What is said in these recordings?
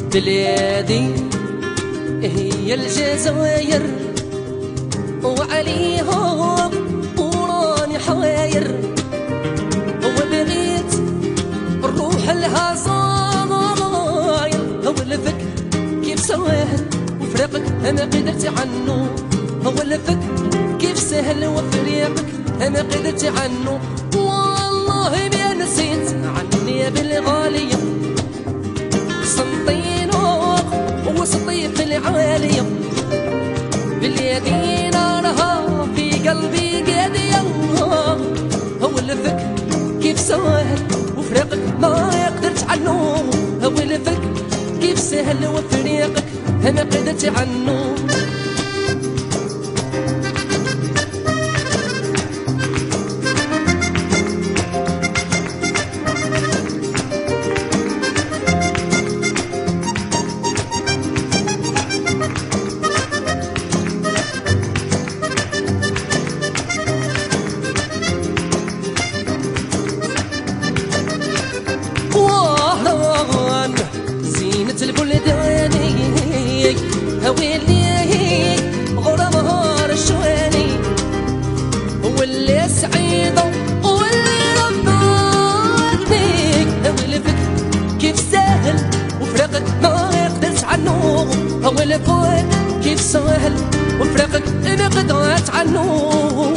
بلادي هي الجزائر وعليهم وراني حواير، وبغيت الروح لها صاير. هو الفك كيف سواهل وفراقك انا قدرت عنه، هو الفك كيف سهل وفراقك انا قدرت عنه. والله ما نسيت عني بالغالية سنطينو وسطي في العالية، بلادي نارها في قلبي قادية. هو الفك كيف سهل وفراقك ما قدرت عنه، هو الفك كيف سهل وفراقك انا قدرت عنه. زينة البلداني هويلي غرامها رشواني، واللي سعيدة واللي ربطني. هو الفك كيف سهل وفراقك ما قدرت عنه، هو الفك كيف سهل وفراقك ما قدرت عنه.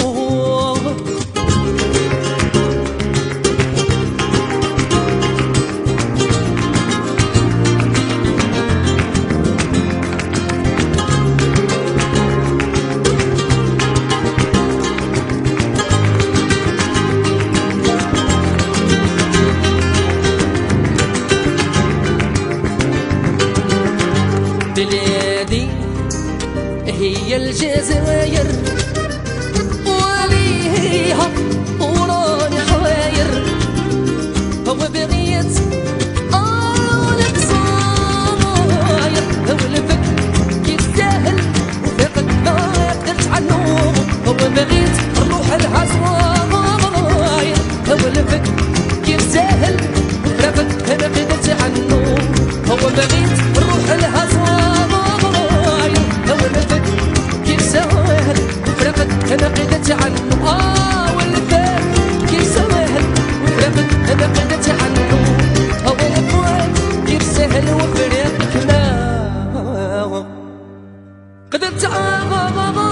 بلادي هي الجزائر وليها وراني حواير، هو بغيت لك صاير. هو الفك كيف سهل وفراقك ما قدرت عنه، هو بغيت الروح لها صاير. هو الفك كيف سهل وفراقك انا قدرت عنه، هو بغيت الروح لها صاير. أنا قدرت عنه والفك كيف سهل وفراقك أنا قدرت عنه، هو الفك كيف سهل وفراقك أنا قدرت عنه.